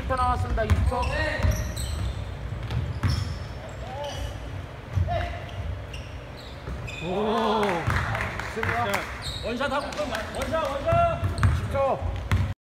20초 남았습니다. 20초. 오. 원샷 하고 원샷. 10초.